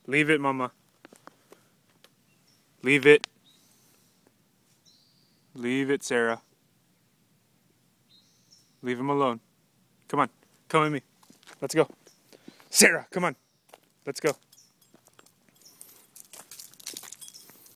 Leave it, Mama. Leave it. Leave it, Sarah. Leave him alone. Come on. Come with me. Let's go. Sarah, come on. Let's go.